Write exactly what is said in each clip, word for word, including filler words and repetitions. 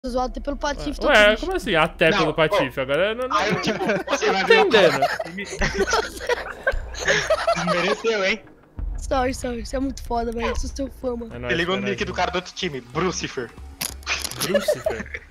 zoado até pelo Patife. Tô Ué, triste. como assim? Até Não, pelo Patife? oh. Agora eu não, não, Aí, não tipo, tô você vai ver uma entendendo. Desmereceu, hein? Sorry, sorry. Você é muito foda, velho. Sou seu fã, mano. É Você nóis, ligou é no nóis, nick do mano. cara do outro time, Brucifer. Lucifer.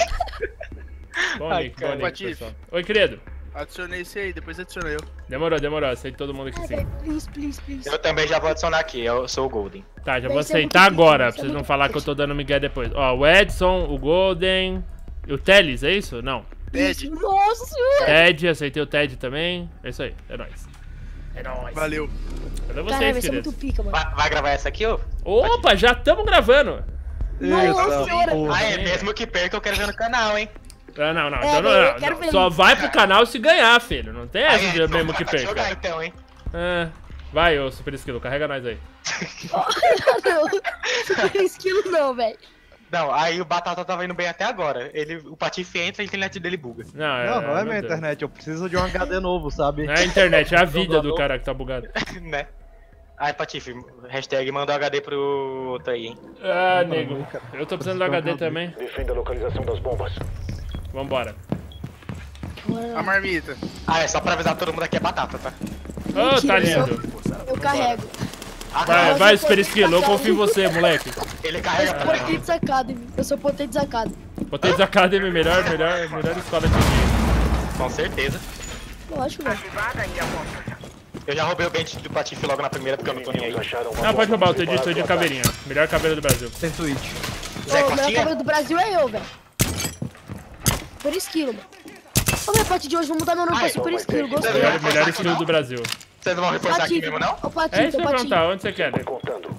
Bom Ai, nick, bom cara. nick, Patife. pessoal. Oi, querido. Adicionei esse aí, depois adiciona eu. Demorou, demorou. Aceito todo mundo aqui É, sim. velho. Please, please, please. Eu também já vou adicionar aqui, eu sou o Golden. Tá, já Bem, vou isso é muito aceitar pica, agora, isso é pra vocês não muito falar que eu tô dando migué depois. Ó, o Edson, o Golden e o Teles, é isso? Não. Ted, Nossa senhora. Ted, aceitei o Ted também. É isso aí, é nóis. É nóis. valeu. Cadê Caralho, vocês, vai ser muito queridos? pica, mano. Vai, vai gravar essa aqui, ô? Opa, já estamos gravando. Nossa senhora. Ah, é mesmo que perca, eu quero ver no canal, hein? Ah, não, não. É, Então não, eu não, quero não. ver Só isso. vai pro canal se ganhar, filho. Não tem essa Aí, de então, mesmo que vai jogar perca. então, hein? Ah, vai, ô Super Esquilo, carrega nós aí. Não, super esquilo não, velho. Não, aí o Batata tava indo bem até agora. Ele, o Patife entra e a internet dele buga. Não, é, Não, não é meu minha Deus. internet, eu preciso de um H D novo, sabe? Não é a internet, é a vida do cara que tá bugado. né? Aí, Patife, hashtag mandou H D pro outro aí, hein? Ah, nego. Eu tô precisando do H D também. Defenda a localização das bombas. Vambora. A marmita. Ah, é só pra avisar todo mundo aqui é Batata, tá? Ô, tá Mentira, lindo. Eu carrego. Ah, Vai, Mas vai, eu Super tô Esquilo, eu sacado. confio em você, moleque. ele Eu carrega sou pra mim. Potentes Academy. Eu sou Potentes Academy. Potentes Academy, melhor, melhor, melhor escola de dia. Com certeza. Lógico, velho. Eu já roubei o bench do Patife logo na primeira, porque eu não tô nem aí. Acharam uma Não, pode bomba. roubar, eu tô de, tô de Preparado caveirinha. Melhor caveira do Brasil. Tem Twitch. Zé Ô, o melhor Cotinha? cabelo do Brasil é eu, velho. Super esquilo, mano. Ô, meu, a partir de hoje, vou mudar meu nome pra Ai, Super ô, esquilo. mas Gostei. deixa Melhor, melhor estilo do Brasil. Vocês não vão reforçar aqui Patife, mesmo, não? Ô, É Patife, isso ô, que eu ia Patife. perguntar, onde você quer? Vai contando.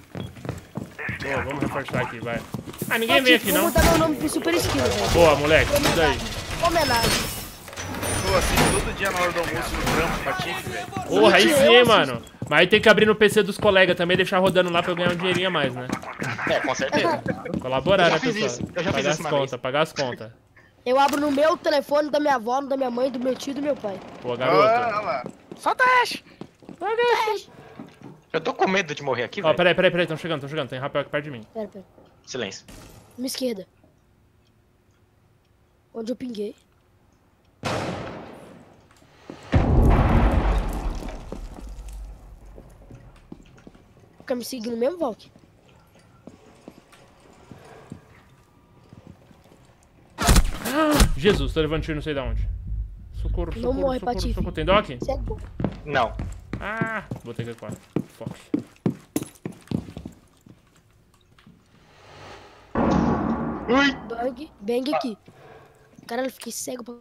Pô, vamos reforçar aqui, vai. Ah, ninguém vem aqui Vou não. mudar meu nome pro Super esquilo, velho. Boa, moleque, isso aí. Homenagem. Pô, assisto todo dia na hora do almoço no trampo, Patife, velho. Porra, aí Mentira, sim, eu hein, assisto. mano. Mas aí tem que abrir no P C dos colegas também, deixar rodando lá pra eu ganhar um dinheirinho a mais, né? É, com certeza. Colaborar, Eu já né, fiz pessoal? isso, eu já fiz Pagar isso as uma contas, vez. pagar as contas. Eu abro no meu telefone da minha avó, no da minha mãe, do meu tio e do meu pai. Pô, Ah, garoto. olha lá. Só teste. Eu tô com medo de morrer aqui, Ó, velho. peraí, peraí, peraí, tão chegando, tão chegando. Tem rapel aqui perto de mim. Pera, pera. Silêncio. Minha esquerda. Onde eu pinguei. Fica me seguindo mesmo, Valk? Jesus, tô levando tiro não sei de onde. Socorro, Não socorro, morre, socorro, Patife. socorro. Tem doc? Você é bom. Não. Ah, botei aqui quatro. Fox. Ui! Bang, bang aqui. Caralho, eu fiquei cego pra...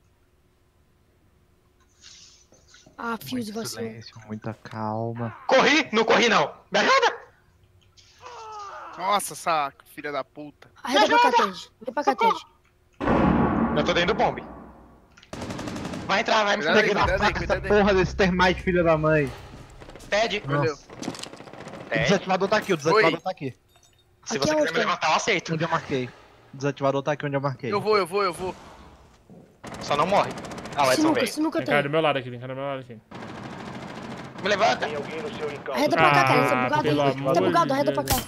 Ah, Fuse Muito vacilou. silêncio, muita calma. Corri! Não corri, não! Me ajuda! Nossa, saco, filha da puta. Arreda pra cá, Ted. Vem pra cá, Ted. Eu tô dentro do bombe. Vai entrar, vai me Cuidado aí, pegar. cuidado aí, Essa cuidado aí. porra desse termite, filha da mãe. Ted. Valeu. O Ted. desativador tá aqui, o desativador Oi. tá aqui. Se Aqui você é quiser onde, me levantar, eu aceito. Onde eu marquei. O desativador tá aqui onde eu marquei. Eu vou, eu vou, eu vou. Só não morre. Ah, o Edson Sinuca, veio. sinuca Tem cara do tem. meu lado aqui, tem cara do meu lado aqui. Me levanta. Tem alguém no seu encalço. Arreda pra cá, cara. Você Ah, é bugado pelo aí. amor Tá bugado, de arreda pra Deus. cá.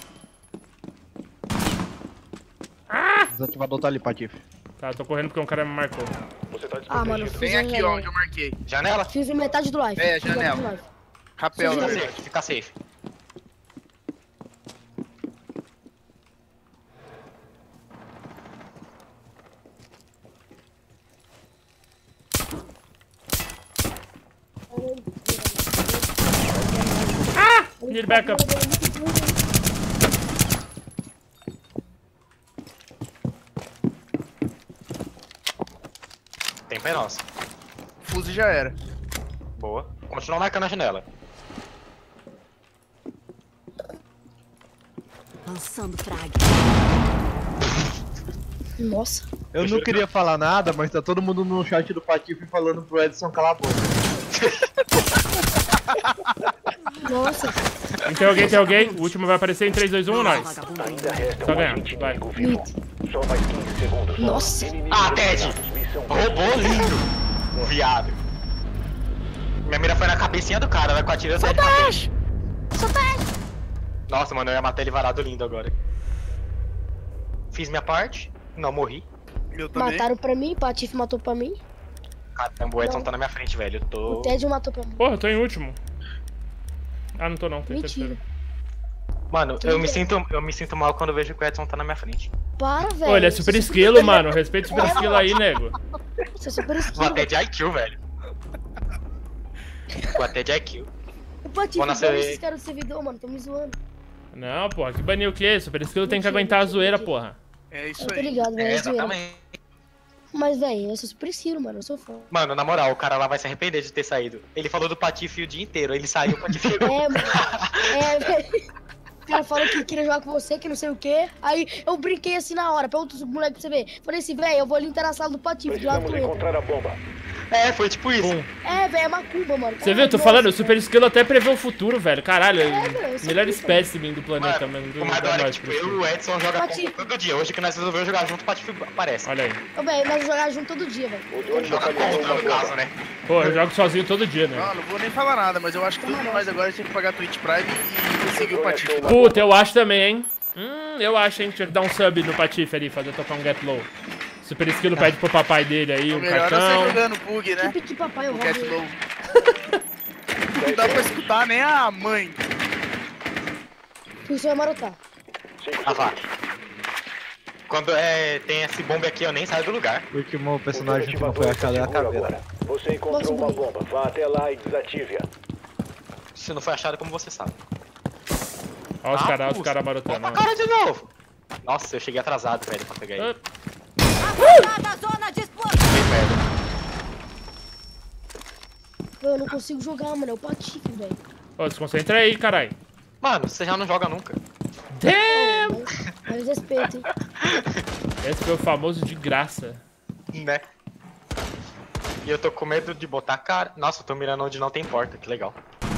O desativador tá ali, Patife. Tá, tô correndo porque um cara me marcou. Você tá Ah, mano, desprotegido. fiz Vem a aqui, ó, onde janela. eu marquei. Janela? Fiz metade do live. É, Fiz metade janela. do live. Rapel, Fica na Fica verdade. safe, fica safe. Need backup. Tempo é nosso. Fuse já era. Boa. Continua marcando a janela. Lançando frag. Nossa. Eu não queria falar nada, mas tá todo mundo no chat do Patife falando pro Edson calar a boca. Nossa. Tem alguém, tem alguém. O último vai aparecer em três, dois, um, nós. Vagabundo. Ainda resta Só um ganhar, agente vai. inimigo vivo. Só mais quinze segundos. Nossa. Inimigos Ah, Ted! eliminados. Missão Roubou lindo! Viado. Minha mira foi na cabecinha do cara, ela com a tira saiu de cabeça. Nossa, mano, eu ia matar ele varado lindo agora. Fiz minha parte. Não, morri. Eu também. Mataram pra mim, o Patife matou pra mim. Caramba, o Edson Não. tá na minha frente, velho. Eu tô. O Ted matou pra mim. Porra, eu tô em último. Ah, não tô não, tô em Mentira. terceiro. Mano, Quem eu me, é? sinto, eu me sinto mal quando eu vejo que o Edson tá na minha frente. Para, velho. Pô, ele é super Você esquilo, mano. Respeita o super esquilo aí, nego. Você é super Vou esquilo. até de I Q, velho. Vou até de I Q. O Patife, Vou nascer- bane esses caras do servidor, mano. Tão me zoando. Não, porra, que banir o quê? Super esquilo tem que Mentira, aguentar a mentira, zoeira, mentira. porra. É isso Eu tô aí. ligado, velho. É, É zoeira. exatamente. Mas, velho, eu sou super esquilo, mano. Eu sou fã. Mano, na moral, o cara lá vai se arrepender de ter saído. Ele falou do Patife o dia inteiro. Ele saiu, o Patife. É, mano. É, velho. O cara falou que queria jogar com você, que não sei o quê. Aí eu brinquei assim na hora, pra outros moleques pra você ver. Falei assim, velho, eu vou ali entrar na sala do Patife, de lá Precisamos tu entra. encontrar a bomba. É, foi tipo isso. Pum. É, velho, é macumba, mano. Você viu? Eu tô falando, o super esquilo até prevê o futuro, velho. Caralho, é velho, eu o sou melhor muito espécime do planeta, Mano, mano. o mais da hora é que, tipo, super eu e esquilo. o Edson joga Patife. contra todo dia. Hoje que nós resolvemos jogar junto, o Patife aparece. Olha aí. Ô, velho, nós vamos jogar junto todo dia, velho. O drone Joga localizou contra, uma no bomba. caso, né? Pô, eu jogo sozinho todo dia, né? Não, não vou nem falar nada, mas eu acho que todos nós agora tem que pagar Twitch Prime e seguir o Patife. Puta, eu acho também, hein? Hum, eu acho, hein? Tinha que dar um sub no Patife ali, fazer tocar um get low. Super esquilo pede pro papai dele aí, O um melhor é você cartão. jogando Pug, né? Que, que papai, eu O roubo Cat ele. Low. Não dá pra escutar nem a mãe. Tu só vai marotar. Ah, vá. Quando é, tem esse bombe aqui, eu nem saio do lugar. O último O personagem que não foi desativador achado é a está seguro caveira. agora. Você encontrou uma Nossa, bomba. Vá até lá e desative-a. Se não foi achado, como você sabe. Olha os Ah, caras, os pulsa. caras marotando. Opa, cara de novo. Nossa, eu cheguei atrasado, velho, pra pegar ele. Afastada a zona de explosão. Cheguei perto. Eu não consigo jogar, mano. É o Patife, velho. Ô, se concentra aí, caralho. Mano, você já não joga nunca. Damn! Mas, mas respeito, hein. Esse foi o famoso de graça. Né? E eu tô com medo de botar a cara. Nossa, eu tô mirando onde não tem porta, que legal.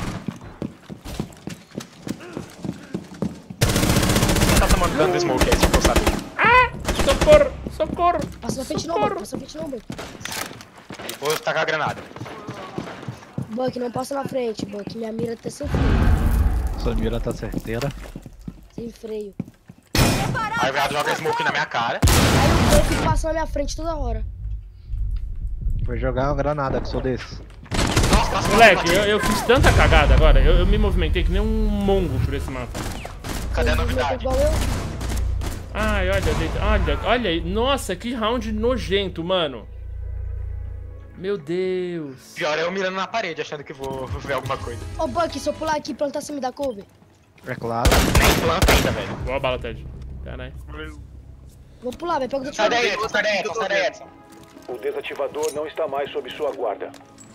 Tá tomando dano do smoke aí, se eu saber. Ah! Socorro! Socorro! Passa na frente não, Socorro! Buck. Passa na frente não, Buck. Vou tacar a granada. Buck, não passa na frente, Buck. Minha mira tá sem freio. Sua mira tá certeira. Sem freio. Aí o viado joga smoke na minha cara. Aí o Buck passa na minha frente toda hora. Foi jogar uma granada que sou desse. Nossa, nossa, Moleque, nossa, eu, eu fiz tanta cagada agora. Eu, eu me movimentei que nem um mongo por esse mapa. Cadê a Você novidade? igual eu. Ai, olha, deita- olha, olha aí. Nossa, que round nojento, mano. Meu Deus. Pior é eu mirando na parede, achando que vou ver alguma coisa. Ô, Buck, se eu pular aqui e plantar, você me dá cover? É claro. Nem planta ainda, velho. Boa bala, Ted. Caralho. Vou pular, velho. Pega o Sai desativador. daí, Edson, sai daí, Edson, sai daí, Edson. O desativador não está mais sob sua guarda.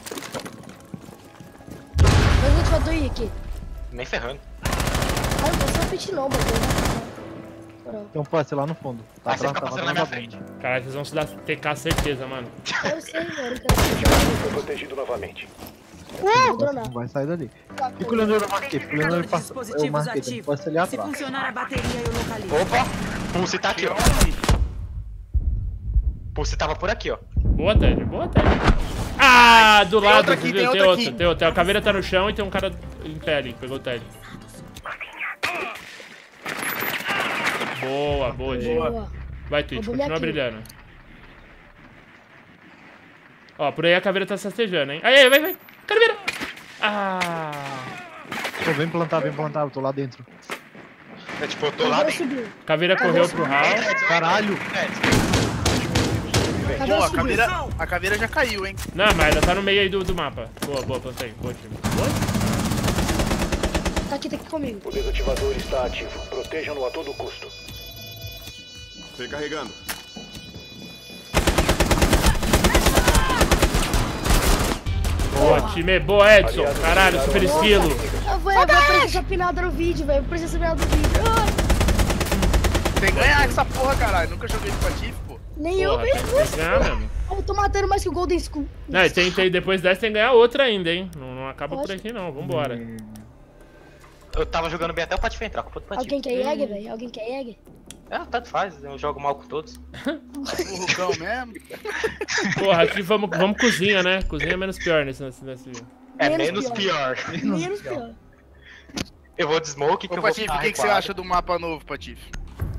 Pega o desativador aí, aqui. Nem ferrando. Ah, não passa na frente não, Buck. Moral. Tem um passe lá no fundo. Tá Aí você fica atrás, tá passando na atrás minha da frente. bomba. Caralho, vocês vão se dar T K certeza, mano. Eu sei, mano. Foi Cara. protegido novamente. Vou dronar. Não vai sair dali. Fica olhando o marquete, fica olhando ele passa. Eu marquete, ele passa ali Se atrás. funcionar a bateria, eu localizo. Opa! Pulse tá aqui, ó. Pulse tava por aqui, ó. Boa, Ted. Boa, Ted. Ah, do lado, outra aqui, viu? tem Tem outra outro, aqui. tem outro. A caveira tá no chão e tem um cara em pé ali. Pegou o Ted. Boa, boa, Di. Boa. Vai, Twitch, Vou continua aqui. brilhando. Ó, por aí a caveira tá sastejando, hein? Aí, aí, vai, vai. Caveira! Ah! Pô, vem plantar, vem plantar, eu tô lá dentro. É, tipo, eu tô lá Caveira dentro. subiu. Caveira correu pro hall. Caralho! Caveira Boa, a subiu. caveira, a caveira já caiu, hein? Não, mas ela tá no meio aí do, do mapa. Boa, boa, plantei. Boa, time. Boa. Tá aqui, tá aqui comigo. O desativador está ativo. Protejam-no a todo custo. Recarregando. Boa, time. Boa, Edson. Caralho, super esquilo. Eu vou, eu vou aparecer essa pinada no vídeo, velho. Vou aparecer essa pinada no vídeo. Ah, Tem que ganhar essa porra, caralho. Nunca joguei de Patife, pô. nem eu, Porra, tem velho. que ganhar mesmo. Eu tô matando mais que o Golden School. Não, e tem, tem, depois dessa tem que ganhar outra ainda, hein? Não, não acaba por Pode. aqui, não. Vambora. Eu tava jogando bem até o Patife entrar, culpa do Patife. Alguém quer Jäger, velho? Alguém quer Jäger? É, tanto faz, eu jogo mal com todos. O Rugão mesmo. Porra, aqui vamos, vamos cozinha, né? Cozinha é menos pior nesse, nesse, nesse... É Menos menos pior. Menos pior. Eu vou de smoke que Ô, eu vou Patife, ficar o que, que você recuado. acha do mapa novo, Patife?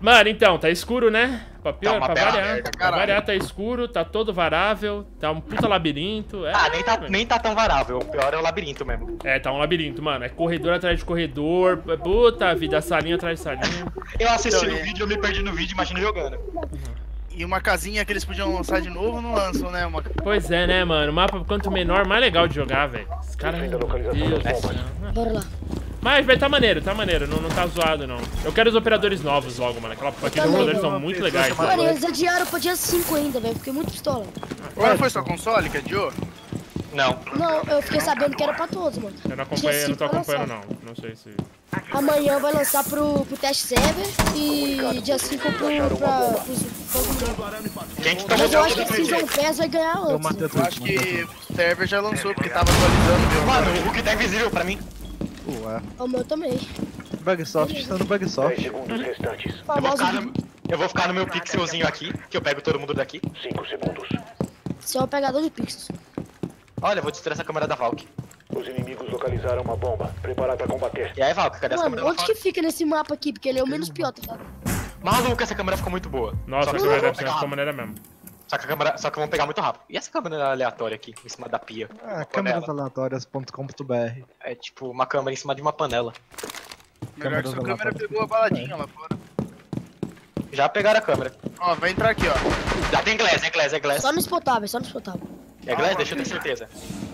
Mano, então, tá escuro, né? Pra, pior, Tá uma pra bela variar. merda, Pra caralho. variar, tá escuro, tá todo varável, tá um puta labirinto. É, Ah, nem tá, velho. nem tá tão varável. O pior é o labirinto mesmo. É, tá um labirinto, mano. É corredor atrás de corredor. Puta vida, salinha atrás de salinha. Eu assisti Então, o é. vídeo, eu me perdi no vídeo, imagina jogando. E uma casinha que eles podiam lançar de novo, não lançam, né? Uma... Pois é, né, mano? O mapa, quanto menor, mais legal de jogar, velho. Os caras. Defenda a Meu localização Deus das do bombas. céu. Bora lá. Mas vai tá maneiro, tá maneiro. Não, não tá zoado, não. Eu quero os operadores novos logo, mano. Aquela, aqueles também, operadores mano. são muito legais. Mano, eles adiaram pro dia cinco ainda, velho. Fiquei muito pistola. Qual foi sua console que adiou? Não. Não, eu fiquei sabendo que era pra todos, mano. Eu não acompanho, eu não tô Dia cinco vai acompanhando, lançar. não. Não sei se. Amanhã vai lançar pro, pro test server e dia cinco pro, pra, pros, todo mundo. Quem que tomou Mas eu acho que o a Season Pass vai ganhar Eu antes. matei né? a Eu acho que o server já lançou, porque tava atualizando, viu? Mano, o que tá invisível pra mim. Ué. O meu também. Bugsoft sendo dez Bugsoft. segundos restantes. Eu vou, Famoso ficar no, eu vou ficar no meu pixelzinho aqui, que eu pego todo mundo daqui. cinco segundos. Você é um pegador de pixels. Olha, eu vou destruir essa câmera da Valk. Os inimigos localizaram uma bomba. Preparar pra combater. E aí, Valk, cadê essa Mano, câmera da onde que Valk? fica nesse mapa aqui? Porque ele é o menos pior, tá ligado? Maluco, essa câmera ficou muito boa. Nossa, só a que, câmera eu vou deve ser pegar uma rápido. maneira mesmo. Só que a câmera, só que vamos pegar muito rápido. E essa câmera aleatória aqui, em cima da pia? Ah, Panela. câmeras aleatórias ponto com ponto b r. É tipo uma câmera em cima de uma panela. Melhor que sua câmera pegou a baladinha lá fora. Já pegaram a câmera. Ó, vai entrar aqui, ó. Já tem glass, é glass, é glass. Só no spotável, só no spotável. É glass? Deixa eu ter certeza.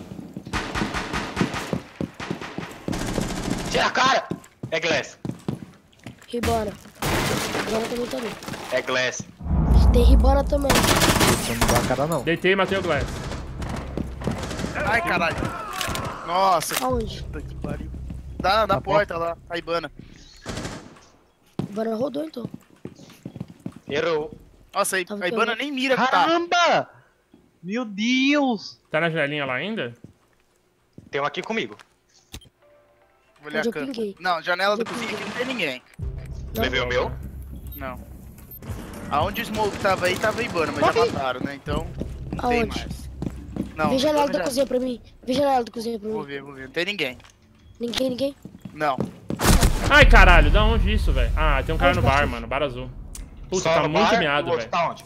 Tira a cara! É glass. Ribana. Ribana também tá ali. É glass. Tem Ribana também. Você não dá a cara não. Deitei e matei o Glass. Ai, caralho. Nossa, Aonde? puta que pariu. Da, da Na porta lá, a Ibana. Ribana rodou então. Errou. Nossa, a, Tava a Ibana pegando. nem mira que tá. Caramba! Meu Deus! Tá na janelinha lá ainda? Tem um aqui comigo. Vou olhar Onde a eu câmera. pinguei. Não, janela Onde da eu cozinha aqui não tem ninguém. Não. Levei o meu. Não. Aonde o Smoke tava aí, tava a Ibana, mas já Pode ir. mataram, né? Então, não tem Aonde? mais. Não, Vê a janela Ibana da já- cozinha pra mim. Vê a janela da cozinha pra Vou mim. ver, vou ver. Não tem ninguém. Ninguém, ninguém. Não. Ai, caralho, da onde isso, velho? Ah, tem um cara Onde no bar, tá? mano, bar azul. Puta, Só tá no muito bar, miado, o outro velho. tá onde?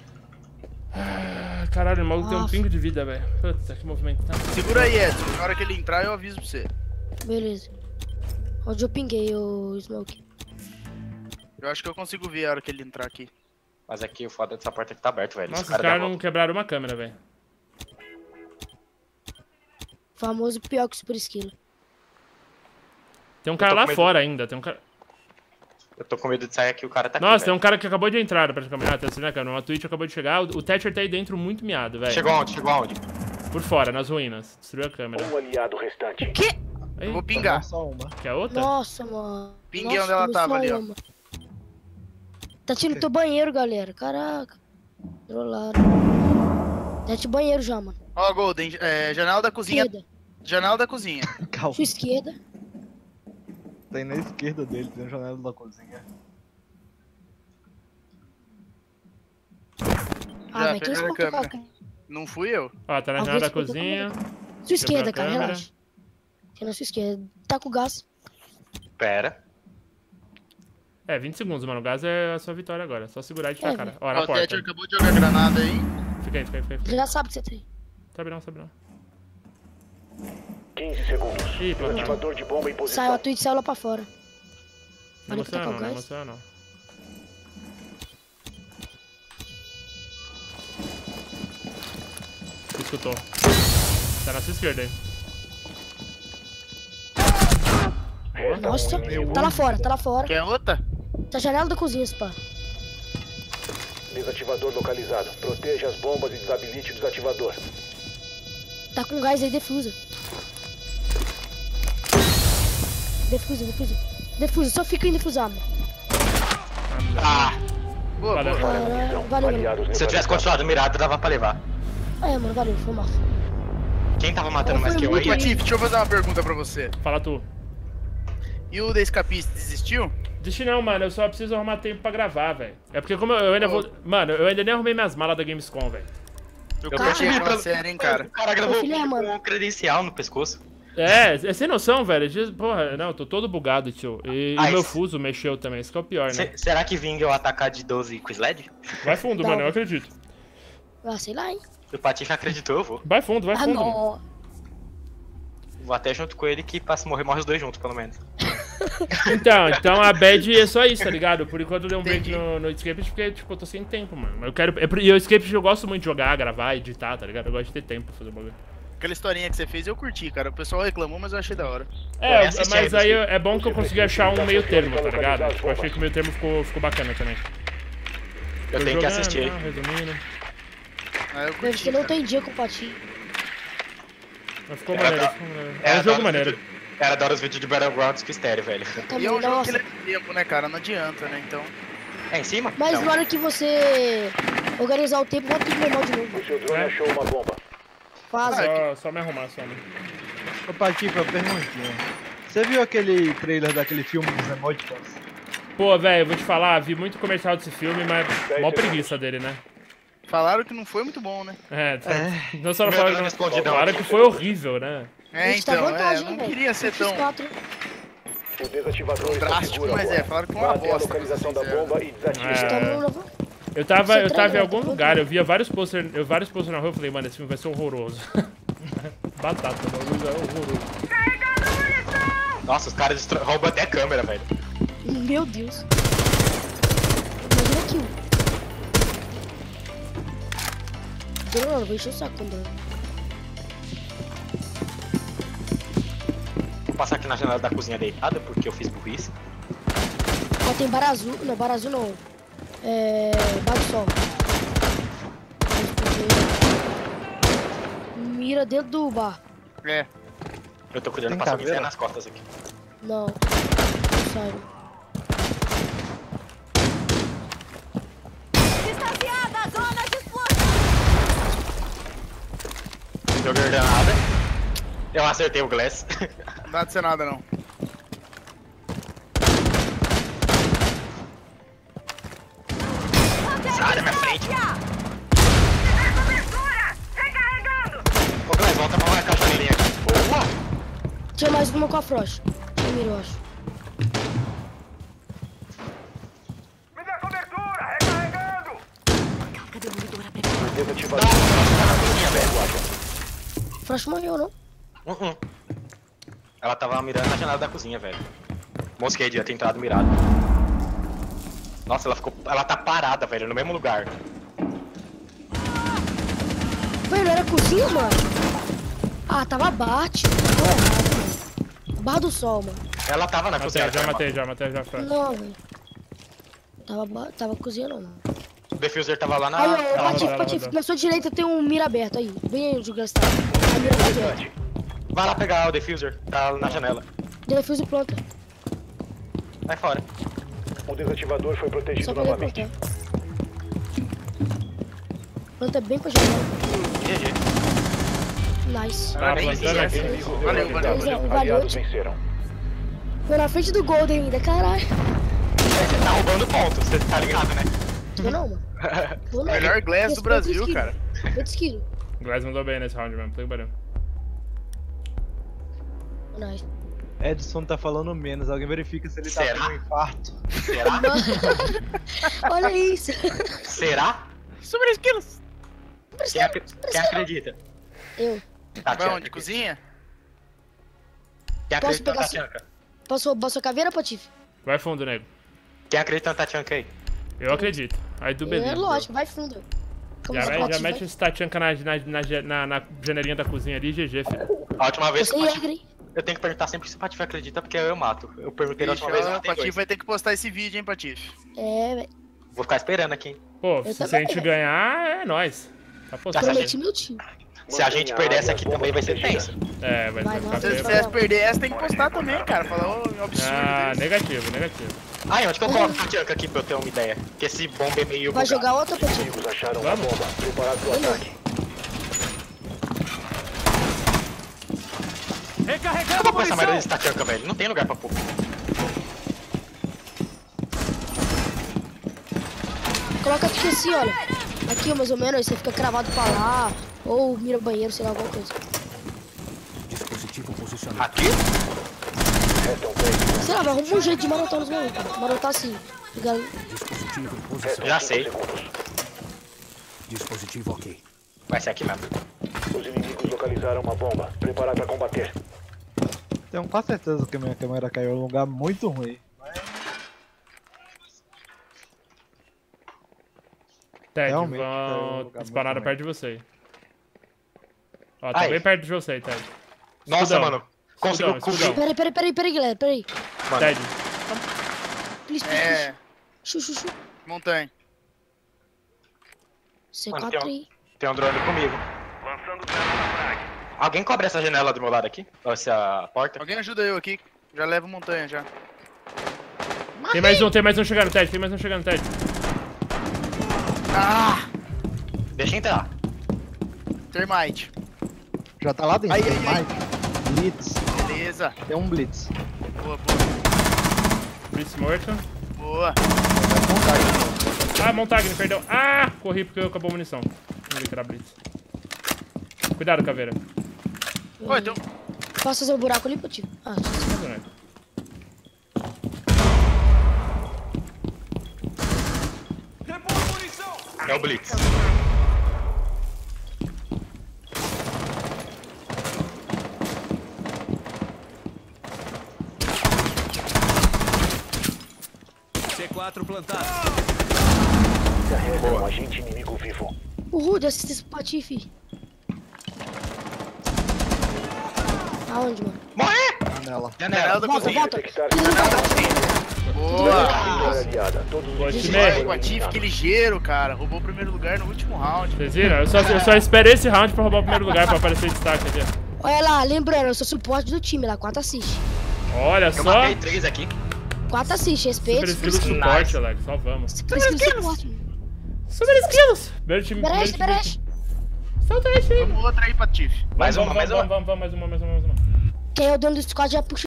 Ah, caralho, o maluco tem um Nossa. pingo de vida, velho. Puta, que movimento. Tá. Segura aí, Edson. Na hora que ele entrar, eu aviso pra você. Beleza. Onde eu pinguei o Smoke? Eu acho que eu consigo ver a hora que ele entrar aqui. Mas aqui o foda dessa porta que tá aberto, velho. Nossa, Esse os caras dá não volta. quebraram uma câmera, velho. Famoso pior que Super Esquilo. Tem um Eu cara tô lá com medo. fora ainda, tem um cara... Eu tô com medo de sair aqui, o cara tá aqui, Nossa, tem velho. um cara que acabou de entrar praticamente. Ah, tá assim, né, cara? Uma Twitch acabou de chegar. O o Thatcher tá aí dentro muito miado, velho. Chegou aonde? Chegou aonde? Por fora, nas ruínas. Destruiu a câmera. Um aliado restante. Que? Ei, Eu vou pingar. Só uma. quer outra? Nossa, mano. Pinguei Nossa, onde ela tomei tava só ali, ó. uma. Tá tirando teu banheiro, galera. Caraca. Trollaram. Tá de banheiro já, mano. Ó, Golden, é, janela da cozinha. Esquerda. Janela da cozinha. Calma. Sua esquerda. Tem na esquerda dele, tem a janela da cozinha. Ah, Já velho, quem pegaram a escutou câmera. qualquer... Não fui eu. Ó, tá na Alguém janela da escutou cozinha. Sua esquerda, a cara, câmera. relaxa. Tem na sua esquerda. Tá com gás. Pera. É, vinte segundos, mano. O gás é a sua vitória agora. Só segurar e tirar É, a cara. Ó, Ó, na o Thatcher porta. acabou de jogar granada aí. Fica aí, fica aí, fica aí. Você já sabe que você tem. Sabe não, sabe não. quinze segundos. Ih, pô, não. Ativador de bomba em Saiu, posição. a Twitch saiu lá pra fora. Não Olha que tá emociona com não, não gás. emociona não. Escutou. Tá na sua esquerda aí. Nossa, tá lá fora, tá lá fora. Quer outra? Tá janela da cozinha, spa. Desativador localizado. Proteja as bombas e desabilite o desativador. Tá com gás aí, defusa. Defusa, defusa. Defusa, só fica em defusar, mano. Ah, Boa, Valeu. boa. Caralho, valeu, valeu. Aliados se eu tivesse continuado mirado, dava pra levar. É, mano, valeu, foi mal. Quem tava matando Foi mais que eu muito aí? Patife, deixa eu fazer uma pergunta pra você. Fala tu. E o da escapista desistiu? Deixa não, mano. Eu só preciso arrumar tempo pra gravar, velho. É porque como eu, eu ainda Ô. vou... Mano, eu ainda nem arrumei minhas malas da Gamescom, velho. Eu Eu curti percebi aquela pelo- série, hein, cara. O cara gravou Ô, filé, com mano. um credencial no pescoço. É, é sem noção, velho. Diz- Porra, não, eu tô todo bugado, tio. E o Ah, meu isso- fuso mexeu também, isso que é o pior, né? Se- será que vinga eu atacar de doze com sled? Vai fundo, Não. mano, eu acredito. Ah, sei lá, hein? O Patife acreditou, eu vou. Vai fundo, vai Ah, fundo. mano. não. Vou até junto com ele que pra se morrer, morre os dois juntos, pelo menos. Então, então a bad é só isso, tá ligado? Por enquanto eu dei um break Entendi. no, no Escape porque, tipo, eu tô sem tempo, mano. Eu quero. é por- E o Escape eu gosto muito de jogar, gravar, editar, tá ligado? Eu gosto de ter tempo pra fazer o bagulho. Aquela historinha que você fez eu curti, cara. O pessoal reclamou, mas eu achei da hora. É, Eu assisti mas aí, aí é bom que eu consegui achar um meio termo, tá ligado? Tipo, eu achei que o meio termo ficou, ficou bacana também. Eu Tô tenho que jogando, assistir. tá, resumindo. Ah, eu Deve curti, que não cara. tem dia com o Patinho. Mas ficou Era maneiro, da- ficou maneiro. É Era um da jogo hora maneiro. os vídeos- Era da hora os vídeos de Battlegrounds que estéreo, velho. E é Também, um jogo que nossa. leva tempo, né, cara? Não adianta, né? Então. É em cima? Mas Não. na hora que você organizar o tempo, volta tudo normal de novo. O seu drone É. achou uma bomba. Faz. Só, só me arrumar, só, né? Ô, Patife, uma perguntinha. Você viu aquele trailer daquele filme dos emoticons? Pô, velho, eu vou te falar, vi muito comercial desse filme, mas mó preguiça dele, né? Falaram que não foi muito bom, né? É, tá. Não só não Meu falaram Deus, que não. escondidão. Falaram que foi horrível, né? A É, gente tá então, é, vantagem, não velho. queria ser tão quatro. O desativador está drástico, seguro mas é, agora. falaram que foi Vá uma até a bosta. localização da sincero. bomba e desative. É. Tá no novo. Eu tava, Você eu tava em trailer, algum tá lugar, bom. eu via vários posters, eu, vários posters na rua, eu falei, mano, esse filme vai ser horroroso. Batata, o bagulho é horroroso. Nossa, os caras destro- roubam até a câmera, velho. Meu Deus. Imagina aqui. Não, não, vou encher o saco quando. Vou passar aqui na janela da cozinha deitada, porque eu fiz burrice. Ó, tem bar azul. Não, bar azul não. É. Bar do sol. Mira dentro do bar. É. Eu tô cuidando Tem pra passar caveira? miséria nas costas aqui. Não. Não saiba. Distanciada a zona de explosão. Joguei granada. Eu acertei o Glass. Não dá de ser nada, não. Sai da minha frente. Ô Glass, volta pra marcar a janelinha aqui. Boa! Tinha mais uma com a Frost. Tinha mira, eu acho. Carga demolidora preparada. O desativador está na cozinha, velho. Frost morreu, não? Uh -uh. Ela tava mirando na janela da cozinha, velho. Mosquei de ter entrado mirado. Nossa, ela ficou. Ela tá parada, velho, no mesmo lugar. Velho, não era cozinha, mano? Ah, tava bate. Tô errado, mano. Bar do sol, mano. Ela tava na cozinha. Matei, já velho. matei, já matei, já foi. Não, velho. Tava, ba- tava cozinha, não. O diffuser tava lá na. Aí, ó, na- rodou, Patife, ela Patife, rodou. na sua direita tem um mira aberto aí. Vem aí onde o Glass tá. A mira tá aberta. Vai lá pegar o diffuser, tá na janela. Defuse pronta. Vai fora. O desativador foi protegido Só pra ele novamente. plantar. Planta bem pra janela. G G. Nice. Tá Parabéns, plantando aqui. Inimigo Valeu, valeu, neutralizado. valeu. Aliados venceram. Foi na frente do Golden ainda, caralho. Você tá roubando ponto, você tá ligado, né? Tô não, mano. Tô não. Melhor Glass do Respeita o Brasil, esquilo. cara. Respeita o esquilo. Glass mandou bem nesse round mesmo, puta que pariu. Nice. Edson tá falando menos, alguém verifica se ele tá Será? com um infarto. Será? Olha isso. Será? Super esquilos. Quem, ac- quem acredita? Eu. Tá, Vai Tchanka. onde? Cozinha? Quem Posso acredita na pegar Tachanka? Posso roubar sua caveira, Patife? Vai fundo, nego. Quem acredita na Tachanka aí? Eu acredito. Aí do beleza. É lógico, vai fundo. Como Já, se vai- já Patife mete vai- esse tachanka na, na, na, na, na janelinha da cozinha ali, G G, filho. A última vez que Você o é Patife... Jäger, hein? Eu tenho que perguntar sempre se o Patife acredita, porque eu mato. Eu perguntei da Ixi, última vez, eu ó, o matei Patife dois. vai ter que postar esse vídeo, hein, Patife? É, velho. Vou ficar esperando aqui, hein? Pô, Eu se a também, gente velho. ganhar, é nóis. Tá postado. Prometi meu time. Se a gente perder essa aqui também vai ser tenso. É, vai Vai, ser não, ficar Se Vai, feio. vocês perder essa, tem que postar também, cara. Falar ô, um absurdo. Ah, desse. negativo, negativo. Ai, onde que eu coloco a Tachanka aqui pra eu ter uma ideia? Porque esse bomba é meio Vai bugado. jogar outra, Patife? Inimigos acharam uma Vamos. bomba. Preparado para o Vamos. ataque. Eu vou pôr essa merda desse Tachanka, velho. Não tem lugar pra pôr. Coloca aqui assim, olha. Aqui, mais ou menos, aí você fica cravado pra lá. Ou mira banheiro, sei lá, alguma coisa. Aqui? Restam três. Sei lá, mas arruma um jeito de marotar nos malucos. Marotar assim. Ligado? Dispositivo em posição. Já sei. Dispositivo ok. Vai ser aqui mesmo. Os inimigos localizaram uma bomba. Preparar para combater. Tenho quase certeza que minha câmera caiu em um lugar muito ruim. Ted, Realmente, é um vão... lugar dispararam muito perto de você. Ó, tá Ai. bem perto de você aí, Ted. Nossa, Escudão. mano. Conseguiu Escudão, cobrir. escudão. Peraí, peraí, peraí, peraí, galera. Peraí. Mano, Ted, Please, please, É, please. Chu, chu, chu. montanha. C Mano, quatro tem aí. tem um drone comigo. Alguém cobre essa janela do meu lado aqui? Ou essa porta? Alguém ajuda eu aqui. Já levo montanha já. tem mais um, tem mais um chegando, Ted, tem mais um chegando, Ted. Ah! Deixa eu entrar. Termite. Já tá lá dentro. Ai, tem ai, ai. mais. Blitz. Beleza. Tem um Blitz. Boa, boa. Blitz morto. Boa. Ah, Montagno, perdão. Ah, corri porque acabou a munição. Não vi que era Blitz. Cuidado, caveira. Oi, então. Posso fazer um buraco ali, Patife? Ah, É o Blitz. C quatro plantado. Carrega um agente inimigo vivo. o Rude, assistência pro Patife. Aonde, mano? Morre! Janela. Janela Janela. da Volta, cozinha. volta. Detectar Boa. vitória aliada. Todos os Boa, inimigos time. foram O Patife, que eliminados. ligeiro, cara. Roubou o primeiro lugar no último round. Vocês viram? Eu só, eu só esperei esse round pra roubar o primeiro lugar pra aparecer destaque aqui. Olha lá, lembrando, eu sou suporte do time lá, quatro assiste. Olha Eu só. matei três aqui. quatro assiste, respeito. Super Super skill suporte, Alex. Só vamos. skill suporte. Super skills! Primeiro time. Beresh, primeiro Beresh. time. Solta aí, filho. Vamos outra aí, Patife. Mais Vamos, uma, mais vamos, uma. vamos, vamos, mais uma, mais uma, mais uma. Quem é o dono do squad já puxa